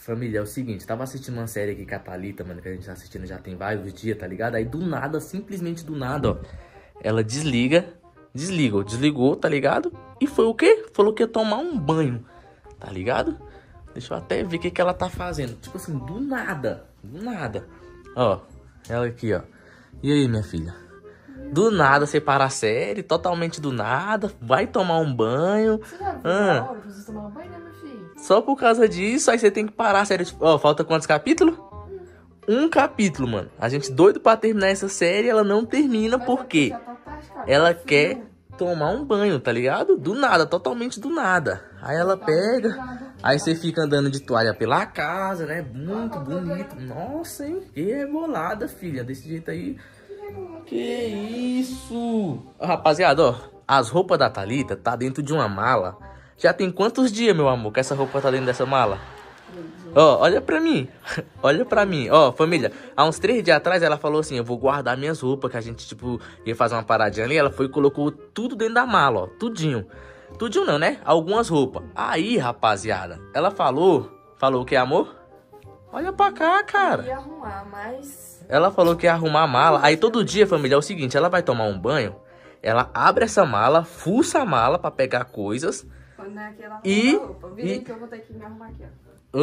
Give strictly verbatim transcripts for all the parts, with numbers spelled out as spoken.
Família, é o seguinte, tava assistindo uma série aqui com a Thalita, mano, que a gente tá assistindo já tem vários dias, tá ligado? Aí do nada, simplesmente do nada, ó, ela desliga, desligou, desligou, tá ligado? E foi o quê? Falou que ia tomar um banho, tá ligado? Deixa eu até ver o que que ela tá fazendo. Tipo assim, do nada, do nada. Ó, ela aqui, ó. E aí, minha filha? Do nada, você para a série, totalmente do nada, vai tomar um banho. Você já viu Ah. a hora pra você tomar um banho, né, meu filho? Só por causa disso, aí você tem que parar a série. Ó, falta quantos capítulos? Um capítulo, mano. A gente doido pra terminar essa série, ela não termina porque Já tá tarde, cara. ela Tá quer frio. tomar um banho, tá ligado? Do nada, totalmente do nada. Aí ela pega, aí você fica andando de toalha pela casa, né? Muito bonito. Nossa, hein? Que rebolada, filha. Desse jeito aí. Que isso? Ó, rapaziada, ó. As roupas da Thalita tá dentro de uma mala. Já tem quantos dias, meu amor, que essa roupa tá dentro dessa mala? Ó, olha pra mim. Olha pra mim. Ó, família, há uns três dias atrás ela falou assim, eu vou guardar minhas roupas, que a gente, tipo, ia fazer uma paradinha ali. Ela foi e colocou tudo dentro da mala, ó. Tudinho. Tudinho não, né? Algumas roupas. Aí, rapaziada, ela falou... Falou o que, amor? Olha pra cá, cara. Ia arrumar, mas... Ela falou que ia arrumar a mala. Aí todo dia, família, é o seguinte, ela vai tomar um banho, ela abre essa mala, fuça a mala pra pegar coisas. Quando é aquela E- roupa. Vira aí e- que eu vou ter que me arrumar aqui, ó.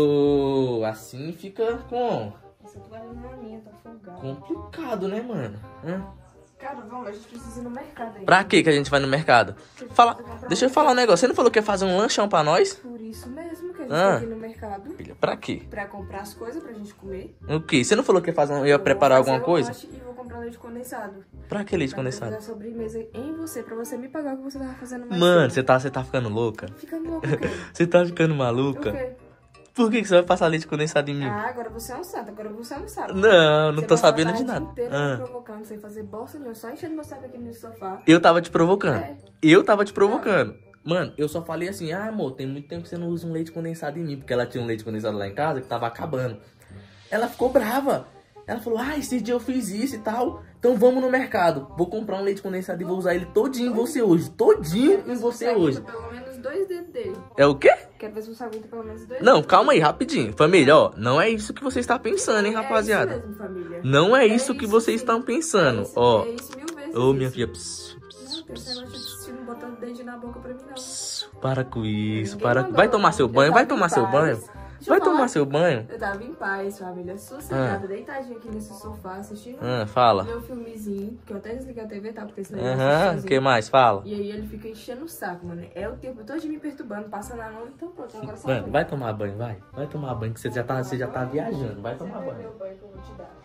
Oh, assim fica com... Essa toalha não é minha, tá folgada. complicado, né, mano? Hã? Cara, vamos, a gente precisa ir no mercado aí. Pra que que a gente vai no mercado? Fala, deixa eu falar um negócio. Você não falou que ia fazer um lanchão pra nós? Por isso mesmo que a gente Ah. tem que ir no mercado. Filha, pra quê? Pra comprar as coisas pra gente comer. O quê? Você não falou que ia, fazer, um- ia Eu vou preparar fazer alguma um coisa? lanche E vou comprar leite condensado. Pra que leite Pra condensado? fazer a sobremesa em você, pra você me pagar o que você tava fazendo mais Mano, cedo. você tá, você tá ficando louca? Fica louco, o quê? Você tá ficando O maluca? quê? Por que que você vai passar leite condensado em mim? Ah, agora você é um santo, agora você não sabe. Não, não Você tô passar a sabendo de tarde nada. inteira Ah. me provocando, sem fazer bosta nenhuma, só enchendo meu saco aqui no sofá. Eu tava te provocando. É. Eu tava te provocando. Mano, eu só falei assim, ah, amor, tem muito tempo que você não usa um leite condensado em mim. Porque ela tinha um leite condensado lá em casa que tava acabando. Ela ficou brava. Ela falou, ah, esse dia eu fiz isso e tal. Então vamos no mercado. Vou comprar um leite condensado e vou usar ele todinho em você hoje. Todinho em você hoje. aguenta pelo menos dois dedos dele. É o quê? Quero ver se você aguenta pelo menos dois Não, dedos. calma aí, rapidinho. Família, ó, não é isso que você está pensando, hein, É rapaziada. isso mesmo, família. Não é É isso que isso, vocês sim. estão pensando. É isso, Ó, é isso mil vezes ô, minha isso. filha. Pss, pss, Não, tem esse negócio de filme botando dente na boca pra mim, não. pss, para com isso. Ninguém Para... mandou, Vai tomar seu eu banho, vai tava em tomar seu paz. banho. Deixa eu Vai falar. tomar seu banho. Eu tava em paz, família, sossegada, deitadinha aqui nesse sofá, assistindo Ah, fala. meu filmezinho, que eu até desliguei a T V, tá? Porque senão eu Aham, assisto o sozinho. que mais? Fala. E aí ele fica enchendo o saco, mano. É o tempo todo de me perturbando, passando a mão, então pronto, agora só Mano, vai tomar banho, vai. Vai tomar banho, que você já tá, você já tá viajando. Vai tomar Você vai ver banho. o banho que eu vou te dar.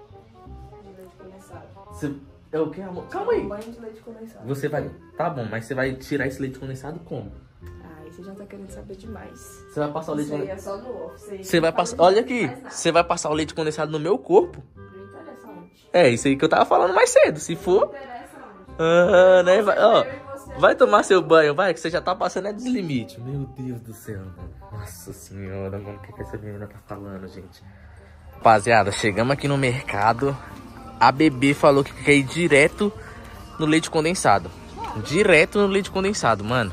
De leite condensado. Você... É o que, amor? Calma aí. Um banho de leite condensado. Você vai... Tá bom, mas você vai tirar esse leite condensado como? Ai, você já tá querendo saber demais. Você vai passar o leite Isso aí condensado... é só no off. Isso aí Você vai não passar... fala Olha de aqui. mais nada. Você vai passar o leite condensado no meu corpo? Não interessa onde. É, isso aí que eu tava falando mais cedo. Se Não for... interessa onde. Ah, né? Vai, ó, Eu e você- vai tomar seu banho, vai, que você já tá passando é dos limites. Meu Deus do céu, mano. Nossa senhora, mano. O que, que essa menina tá falando, gente? Rapaziada, chegamos aqui no mercado. A bebê falou que quer ir direto no leite condensado. Direto no leite condensado, mano.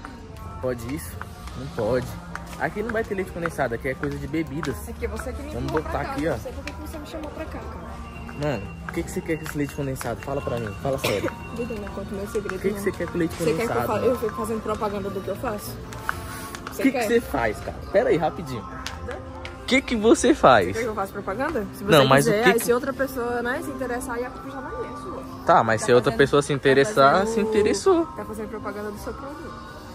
Pode isso? Não pode. Aqui não vai ter leite condensado, aqui é coisa de bebidas. Aqui é você que me Vamos chamou botar pra cá. aqui, Eu ó. não sei por que que você me chamou pra cá, cara. Mano, o que, que você quer com esse leite condensado? Fala pra mim, fala sério. Dudu, não conta meu segredo. O que, que não. você quer com o leite Você quer que eu, condensado? fa mano? eu fique fazendo propaganda do que eu faço? O Você que, que quer? você faz, cara? Pera aí, rapidinho. O que, que você faz? Quer que eu faça propaganda? Se você Não, mas quiser, o que aí que- se outra pessoa, né, se interessar, aí a culpa já vai ver, é sua. Tá, mas Tá se outra fazendo- pessoa se interessar, tá fazendo- se interessou. Tá fazendo propaganda do seu produto.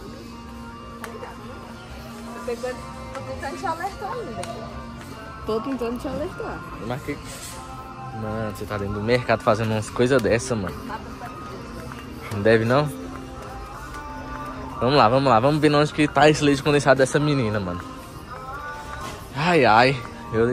Tá ligado, né? Eu tô tentando- tô tentando te alertar ainda. Tô tentando te alertar. Mas que... Mano, você tá dentro do mercado fazendo umas coisas dessa, mano. Não deve, não? Vamos lá, vamos lá. Vamos ver onde que tá esse leite condensado dessa menina, mano. Ai, ai. Eu...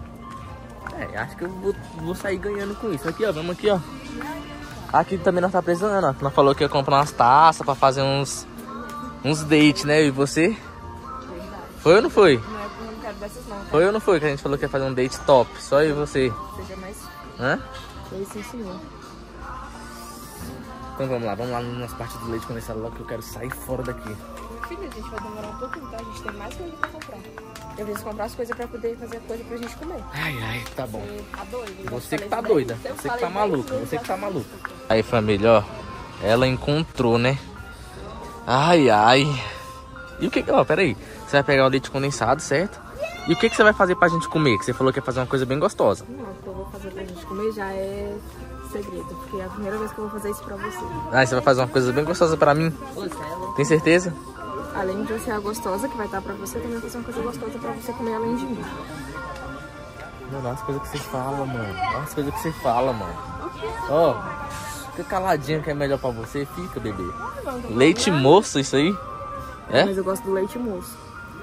É, acho que eu vou, vou sair ganhando com isso. Aqui, ó. Vamos aqui, ó. Aqui também nós tá precisando, ó. Nós falou que ia comprar umas taças pra fazer uns... Uns dates, né? Eu e você? Foi ou não foi? Não é porque eu não quero dessas não, tá? Foi ou não foi que a gente falou que ia fazer um date top? Só eu e você. Seja mais... Hã? Foi sim, senhor. Então vamos lá, vamos lá nas partes do leite condensado logo que eu quero sair fora daqui. Filha, a gente vai demorar um pouquinho, tá? A gente tem mais coisa pra comprar. Eu preciso comprar as coisas pra poder fazer coisa pra gente comer. Ai, ai, tá bom. Você tá doido? Você que tá doida. Você que tá maluca. Você que tá maluca. Aí, família, ó. Ela encontrou, né? Ai, ai. E o que... Ó, peraí. Você vai pegar o leite condensado, certo? E o que, que você vai fazer pra gente comer? Que você falou que ia fazer uma coisa bem gostosa. Não, o que eu vou fazer pra gente comer já é segredo. Porque é a primeira vez que eu vou fazer isso pra você. Ah, você vai fazer uma coisa bem gostosa pra mim? Tem certeza? Além de eu ser a gostosa que vai estar pra você, eu também vou fazer uma coisa gostosa pra você comer além de mim. Mano, olha as coisas que você fala, mano. Olha as coisas que você fala, mano. Ó, fica caladinho que é melhor pra você. Fica, bebê. Leite moço, isso aí? É? Mas eu gosto do leite moço.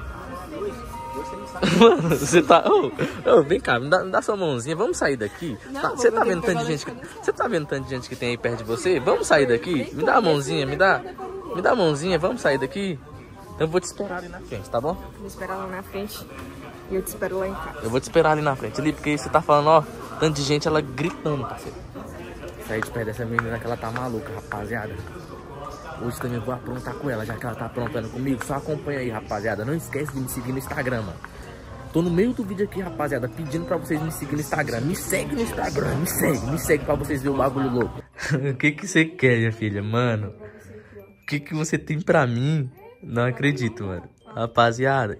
Mano, você tá... Ô, ô, vem cá, me dá, me dá sua mãozinha. Vamos sair daqui? Não, Tá- vou Você tá ter vendo que tanto de pegar gente que... leite Você tá vendo tanto de gente que tem aí perto de você? Vamos sair daqui? Me dá a mãozinha, me dá... Me dá a mãozinha, vamos sair daqui? Então eu vou te esperar ali na frente, tá bom? Vou esperar lá na frente e eu te espero lá em casa. Eu vou te esperar ali na frente, ali, porque você tá falando, ó, tanto de gente, ela gritando, parceiro. Sair de perto dessa menina que ela tá maluca, rapaziada. Hoje também vou aprontar com ela, já que ela tá aprontando comigo. Só acompanha aí, rapaziada. Não esquece de me seguir no Instagram, mano. Tô no meio do vídeo aqui, rapaziada, pedindo pra vocês me seguirem no Instagram. Me segue no Instagram, me segue, me segue pra vocês verem o bagulho louco. O que que você quer, minha filha, mano? O que que você tem pra mim? Não acredito, mano. Rapaziada.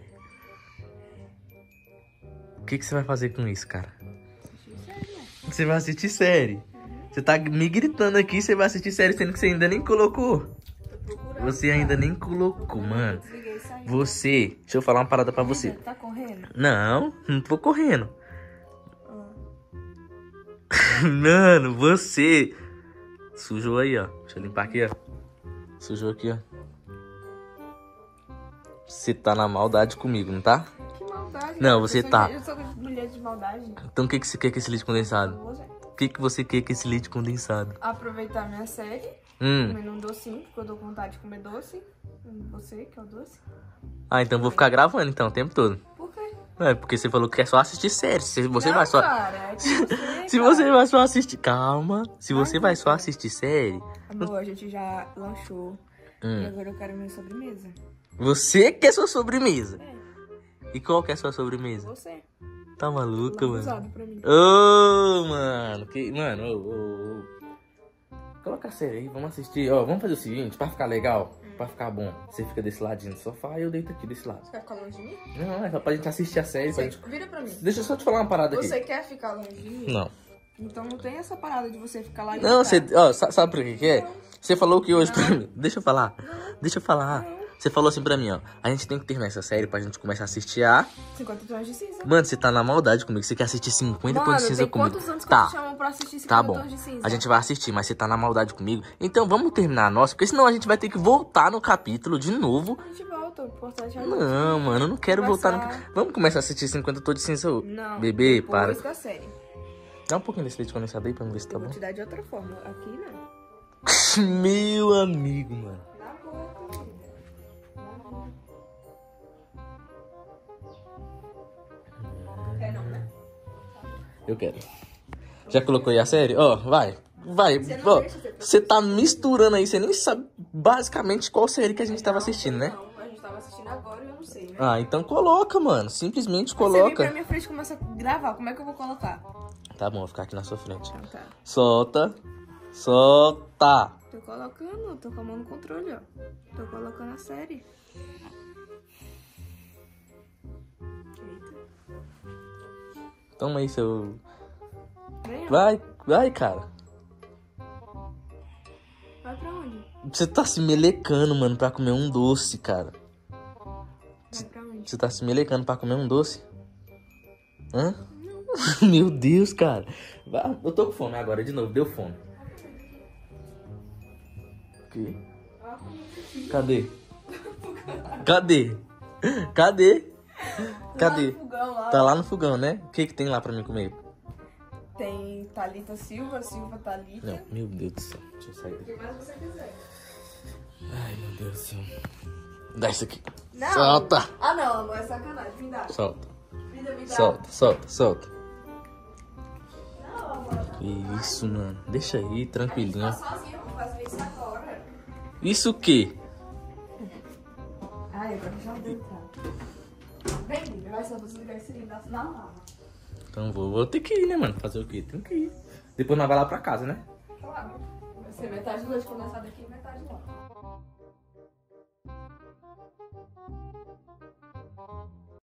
O que que você vai fazer com isso, cara? Você vai assistir série. Você tá me gritando aqui, você vai assistir série, sendo que você ainda nem colocou. Você ainda nem colocou, mano. Você... Deixa eu falar uma parada pra você. Tá correndo? Não, não tô correndo. Mano, você... Sujou aí, ó. Deixa eu limpar aqui, ó. Sujou aqui, ó. Você tá na maldade comigo, não tá? Que maldade. Não, cara. você eu sou, tá. Eu sou mulher de maldade. Então o que, que você quer com esse leite condensado? Você. O que, que você quer com esse leite condensado? Aproveitar minha série, Hum. comendo um docinho, porque eu tô com vontade de comer doce. Você, que é o doce. Ah, então vou ficar gravando então o tempo todo. Por quê? É, porque você falou que quer só assistir série. Se você Não, vai só... cara, é que você, Se cara. você vai só assistir... Calma. Se você Ai, vai meu só Deus. assistir série... Amor, a gente já lanchou. Hum. E agora eu quero minha sobremesa. Você quer sua sobremesa. É, E qual que é a sua sobremesa? você. Tá maluca, mano? Usado pra mim. Ô, mano. Que... Mano, ô, ô, ô. Coloca a série aí, vamos assistir. Ó, vamos fazer o seguinte, pra ficar legal, hum. pra ficar bom. Você fica desse ladinho do sofá e eu deito aqui desse lado. Você quer ficar longe de mim? Não, é só pra gente assistir a série. Pra Você... gente... Vira pra mim. Deixa eu só te falar uma parada aqui. Você quer ficar longe de mim? Não. Então não tem essa parada de você ficar lá e Não, gritar. você... Ó, sa- sabe por que que é? Não. Você falou que hoje Não. pra mim... Deixa eu falar. Não. Deixa eu falar. Não. Você falou assim pra mim, ó. A gente tem que terminar essa série pra gente começar a assistir a... cinquenta tons de cinza. Mano, você tá na maldade comigo. Você quer assistir cinquenta tons de cinza tem comigo. quantos anos que Tá. eu te chamo pra assistir cinquenta Tá bom, tons de cinza? a gente vai assistir, mas você tá na maldade comigo. Então vamos terminar a nossa, porque senão a gente vai ter que voltar no capítulo de novo. A gente volta, o importante é a gente Não, mano, eu não quero voltar no... conversar. Vamos começar a assistir cinquenta tons de cinza. ô. Não, Bebê, depois para. da série. Dá um pouquinho desse leite condensado aí pra me ver se tá Eu vou bom. te dar de outra forma. Aqui não. Meu amigo, mano. Na boca, filha. Quer não, né? Eu quero. Já colocou aí a série? Ó, vai. Vai. Você não Ó, deixa você ter- você tá misturando aí, você nem sabe basicamente qual série que a gente tava assistindo, né? Não, a gente tava assistindo agora e eu não sei, né? Ah, então coloca, mano. Simplesmente Você vem coloca. pra minha frente e começa a gravar. Como é que eu vou colocar? Tá bom, vou ficar aqui na sua frente. Ah, tá. Solta. Solta. Tô colocando, tô com a mão no controle, ó. Tô colocando a série. Eita. Toma aí seu... Vem, ó. Vai, vai, cara. Vai pra onde? Você tá se melecando, mano, pra comer um doce, cara. Vai pra onde? Você tá se melecando pra comer um doce? Hã? Meu Deus, cara. Vai, eu tô com fome agora, de novo. Deu fome. Aqui. Cadê? Cadê? Cadê? Cadê? Lá no fogão, lá. Tá lá no fogão, né? O que que tem lá pra mim comer? Tem Thalita Silva, Silva Thalita. Não, meu Deus do céu. Deixa eu sair O daqui. que mais você quiser. Ai, meu Deus do céu. Dá isso aqui. Não. Solta. Ah, não, amor, é sacanagem. Me dá. Solta. Me dá, me dá. Solta, solta, solta. Não, amor. Que isso, mano. Deixa aí, tranquilinho. Tá sozinho, eu vou fazer isso agora. Isso o quê? pra já deu entrada. Vem, Bibi, vai só você ligar esse livro na lava. Então vou, vou ter que ir, né, mano? Fazer o quê? Tem que ir. Depois nós vai lá pra casa, né? Claro. Vai ser metade do leite condensado aqui e metade lá.